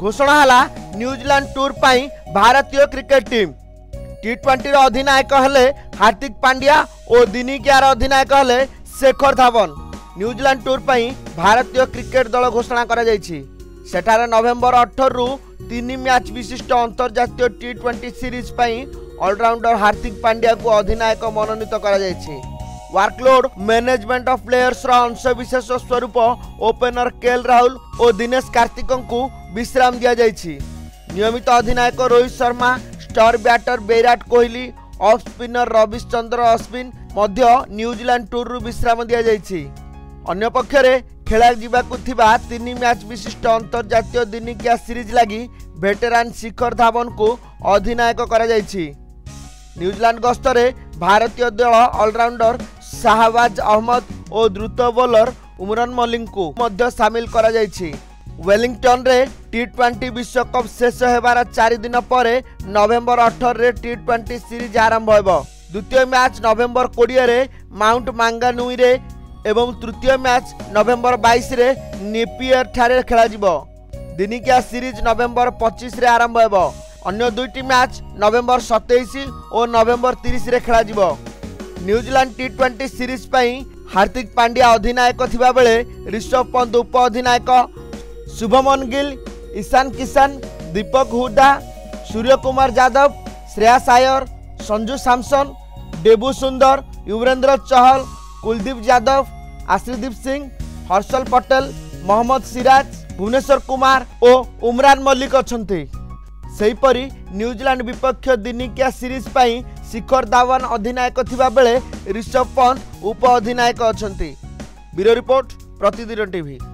घोषणा हला New Zealand tour पाई भारतीय क्रिकेट टीम। टी20 अधिनायक हेले हार्दिक पांड्या और दिनिकियार अधिनायक हेले शेखर धवन। न्यूजीलैंड टूर पाई भारतीय क्रिकेट दल घोषणा करा जायछि। सेठारे नवेम्बर 18 रु 3 मैच विशिष्ट अंतर्जातीय टी20 सीरीज पाई ऑलराउंडर हार्दिक पांड्या को अधिनायक मनोनीत करा जायछि। वर्कलोड मैनेजमेंट ऑफ प्लेयर्स अंशविशेष स्वरूप ओपनर केएल राहुल और दिनेश कार्तिकन को विश्राम दिया जायछि। नियमित अधिनायक Rohit Sharma, star batter Virat Kohli, off spinner Ravichander Ashwin मध्य न्यूजीलैंड टूर विश्राम दिया जायछि। अन्य पक्षरे खेला जिबाकु थिबा 3 मैच विशिष्ट अंतर्जातीय दिनिकिया सीरीज लगी वेटेरान शेखर धवन को अधिनायक करा जायछि। न्यूजीलैंड गस्तरे भारतीय दल ऑलराउंडर शाहबाज अहमद और द्रुत बोलर उमरान मलिक को मध्य शामिल करा जायछि। वेलिंगटन रे टी20 विश्वकप शेष हेबार 4 दिन पर नवेम्बर 18 रे टी20 सीरीज आरंभ हेबो। द्वितीय मैच नवेम्बर 20 रे माउंट मांगानुई रे एवं तृतीय मैच नवेम्बर 22 रे नेपियर ठारे खेला जिवो। दिनिकिया सीरीज नवेम्बर 25 रे आरंभ हेबो। अन्य दुईटी मैच नवेम्बर 27 और नवेम्बर 30 रे खेला जिवो। न्यूजीलैंड टी20 सीरीज पाई हार्दिक पांड्या अधिनायक थिबा बेले ऋषभ पंत उप अधिनायक, शुभमन गिल, ईशान किशन, दीपक हुडा, सूर्य कुमार यादव, श्रेयस अय्यर, संजू सैमसन, डेबू सुंदर, युवरेंद्र चहल, कुलदीप यादव, आशीर्दीप सिंह, हर्षल पटेल, मोहम्मद सिराज, भुवनेश्वर कुमार और उमरान मलिक अछंती। सेहीपरि न्यूजीलैंड विपक्ष दिनिकिया सीरीज पाई शेखर धवन अधिनायक थिबा बेले ऋषभ पंत उप अधिनायक अछंती। ब्यूरो रिपोर्ट प्रतिदिन टीवी।